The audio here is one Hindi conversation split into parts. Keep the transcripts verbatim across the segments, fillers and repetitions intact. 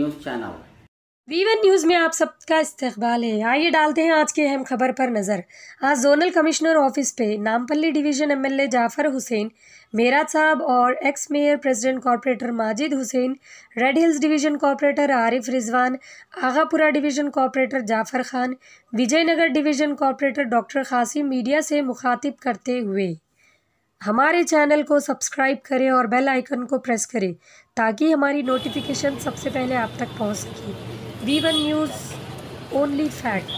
News channel. वीवन न्यूज़ में आप सबका इस्तकबाल है। आइए डालते हैं आज की अहम खबर पर नज़र। आज जोनल कमिश्नर ऑफिस पे नामपल्ली डिवीज़न एमएलए जाफर हुसैन मेराज साहब और ex mayor president corporator Majid Hussain, Red Hills division corporator Arif Rizwan, Agapura division corporator Jafar Khan, Vijayanagar division corporator doctor Kasim media से मुखातिब करते हुए हमारे चैनल को सब्सक्राइब करें और बेल आइकन को प्रेस करें ताकि हमारी नोटिफिकेशन सबसे पहले आप तक पहुंच सके। V one news, only fact.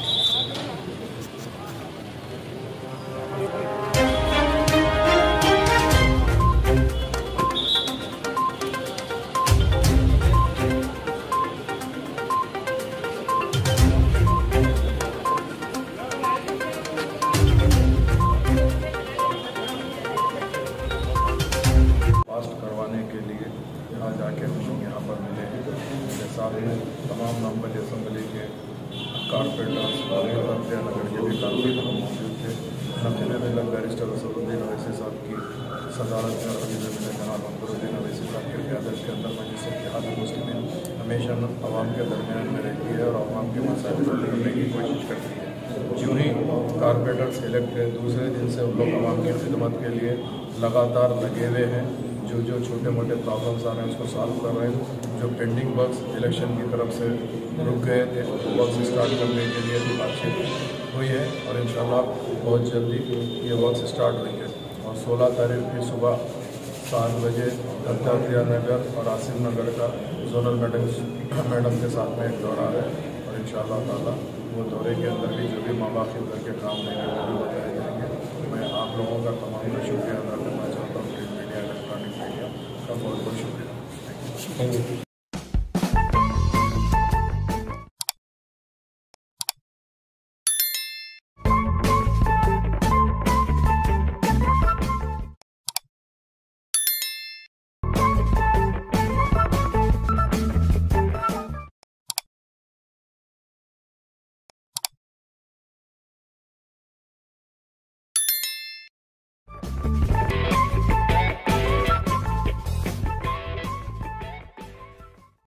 करवाने के लिए यहाँ जाके हम लोग यहाँ पर मिले हैं। मेरे साथ में तमाम नामपल्ली असम्बली के कारपोरेटर्स और नगर के भी कारपोरेटर मौजूद थे। नब्बे में लग बैरिस्टर असदुद्दीन अवैसी साहब की सदारत में अभी में मिले जनाब अकबरुद्दीन अवैसी साहब के क़यादत के अंदर मजलिस इत्तेहाद मुस्लिमीन हमेशा आवाम के दरमियान में रहती है और आवाम के मसाइल हल करने की कोशिश करती है। यूँ ही कारपोरेटर्स इलेक्ट हुए दूसरे दिन से उन लोग आवाम की खिदमत के लिए लगातार लगे हुए हैं। जो जो छोटे मोटे प्रॉब्लम्स आ रहे हैं उसको सॉल्व कर रहे हैं। जो पेंडिंग वर्क्स इलेक्शन की तरफ से रुक गए थे वर्क्स स्टार्ट करने के लिए बातचीत हुई है और इंशाल्लाह बहुत जल्दी ये वर्क्स स्टार्ट होंगे। और सोलह तारीख की सुबह सात बजे दत्तात्रेय नगर और आसिम नगर का जोनल मैडम मैडम के साथ में एक दौरा है और इंशाल्लाह ताला वो दौरे के अंदर भी जो भी मवाक़िफ़ करके काम नहीं है वो भी बताए जाएंगे। मैं आप लोगों का तमाम का शुक्रिया अदा करना चाहता हूँ। मीडिया इलेक्ट्रॉनिक मीडिया का बहुत बहुत शुक्रिया।